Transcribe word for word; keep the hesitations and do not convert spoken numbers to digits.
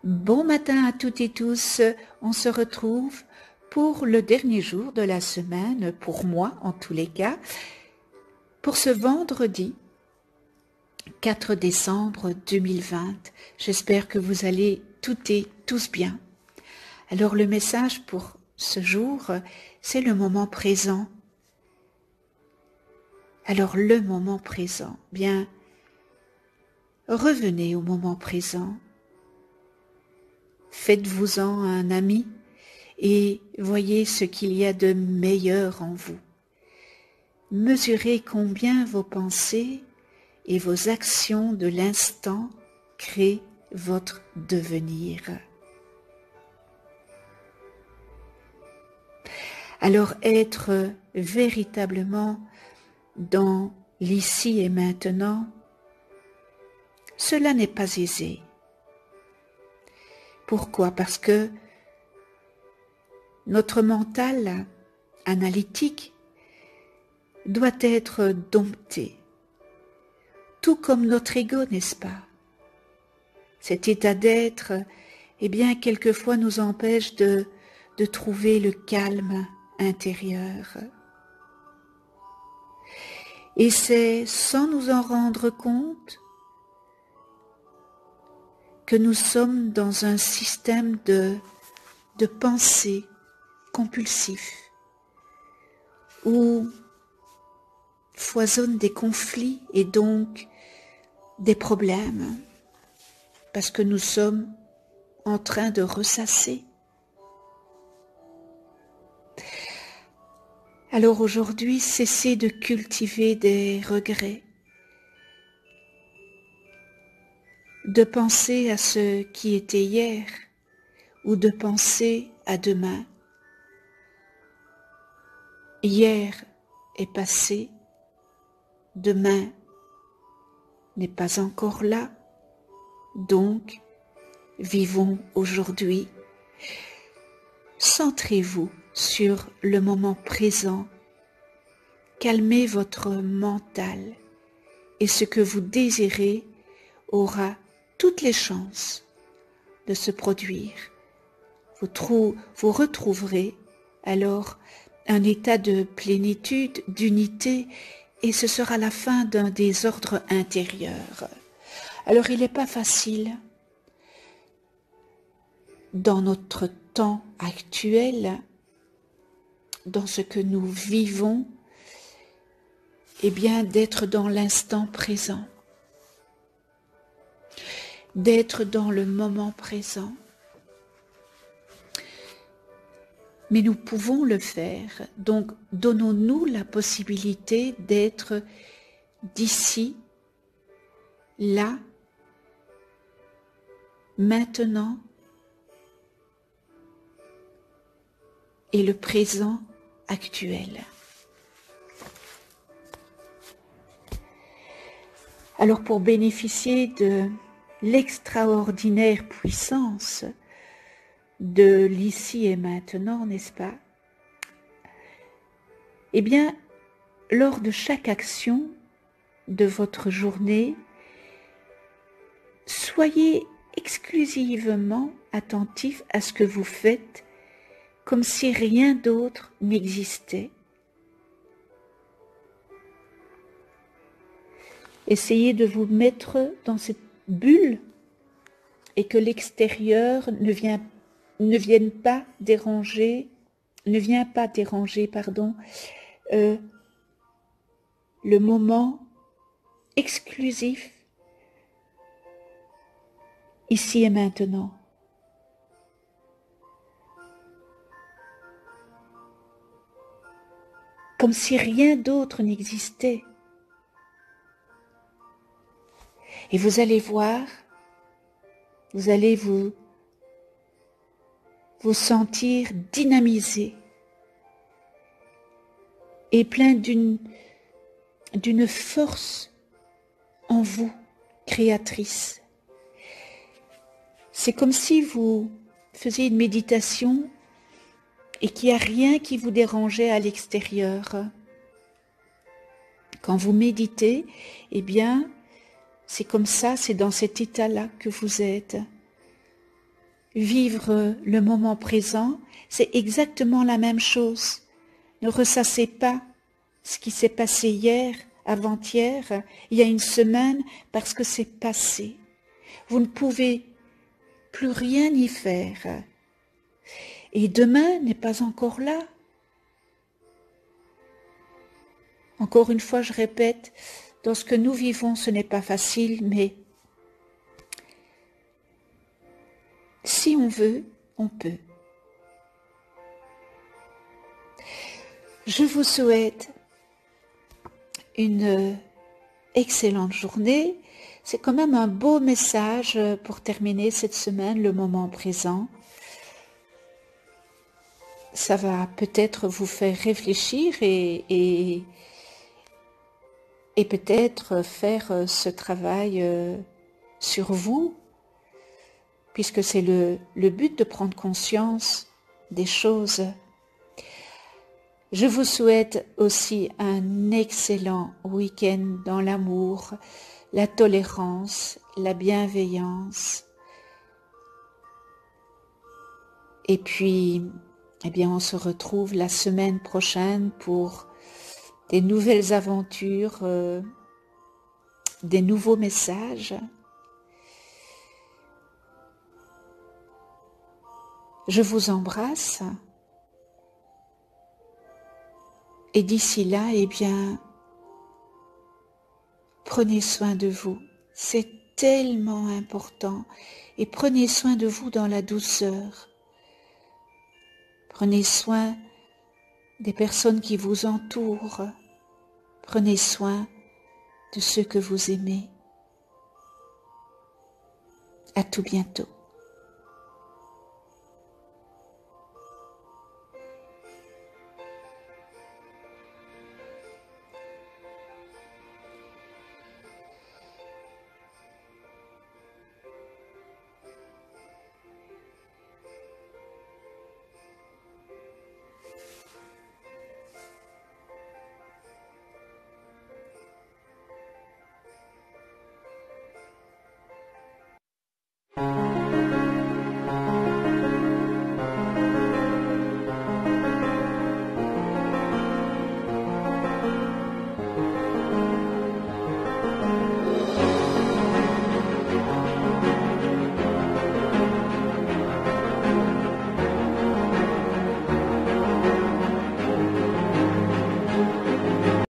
Bon matin à toutes et tous, on se retrouve pour le dernier jour de la semaine, pour moi en tous les cas, pour ce vendredi quatre décembre deux mille vingt. J'espère que vous allez toutes et tous bien. Alors le message pour ce jour, c'est le moment présent. Alors le moment présent, bien, revenez au moment présent. Faites-vous-en un ami et voyez ce qu'il y a de meilleur en vous. Mesurez combien vos pensées et vos actions de l'instant créent votre devenir. Alors être véritablement dans l'ici et maintenant, cela n'est pas aisé. Pourquoi? Parce que notre mental analytique doit être dompté, tout comme notre ego, n'est-ce pas? Cet état d'être, eh bien, quelquefois nous empêche de, de trouver le calme intérieur. Et c'est sans nous en rendre compte que nous sommes dans un système de, de pensée compulsif où foisonnent des conflits et donc des problèmes parce que nous sommes en train de ressasser. Alors aujourd'hui, cessez de cultiver des regrets, de penser à ce qui était hier ou de penser à demain. Hier est passé, demain n'est pas encore là, donc vivons aujourd'hui. Centrez-vous sur le moment présent, calmez votre mental et ce que vous désirez aura toutes les chances de se produire. Vous, trou- vous retrouverez alors un état de plénitude, d'unité, et ce sera la fin d'un désordre intérieur. Alors il n'est pas facile, dans notre temps actuel, dans ce que nous vivons, eh bien d'être dans l'instant présent, d'être dans le moment présent. Mais nous pouvons le faire, donc donnons-nous la possibilité d'être d'ici, là, maintenant, et le présent actuel. Alors pour bénéficier de l'extraordinaire puissance de l'ici et maintenant, n'est-ce pas? Eh bien, lors de chaque action de votre journée, soyez exclusivement attentif à ce que vous faites comme si rien d'autre n'existait. Essayez de vous mettre dans cette bulle et que l'extérieur ne vienne, ne vienne pas déranger, ne vient pas déranger, pardon, euh, le moment exclusif ici et maintenant. Comme si rien d'autre n'existait. Et vous allez voir, vous allez vous, vous sentir dynamisé et plein d'une, d'une force en vous, créatrice. C'est comme si vous faisiez une méditation et qu'il n'y a rien qui vous dérangeait à l'extérieur. Quand vous méditez, eh bien, c'est comme ça, c'est dans cet état-là que vous êtes. vivre le moment présent, c'est exactement la même chose. Ne ressassez pas ce qui s'est passé hier, avant-hier, il y a une semaine, parce que c'est passé. Vous ne pouvez plus rien y faire. Et demain n'est pas encore là. Encore une fois, je répète, dans ce que nous vivons, ce n'est pas facile, mais si on veut, on peut. Je vous souhaite une excellente journée. C'est quand même un beau message pour terminer cette semaine, le moment présent. Ça va peut-être vous faire réfléchir et, et, et peut-être faire ce travail sur vous, puisque c'est le, le but de prendre conscience des choses. Je vous souhaite aussi un excellent week-end dans l'amour, la tolérance, la bienveillance. Et puis, eh bien, on se retrouve la semaine prochaine pour des nouvelles aventures, euh, des nouveaux messages. Je vous embrasse. Et d'ici là, eh bien, prenez soin de vous. C'est tellement important. Et prenez soin de vous dans la douceur. Prenez soin des personnes qui vous entourent. Prenez soin de ceux que vous aimez. À tout bientôt.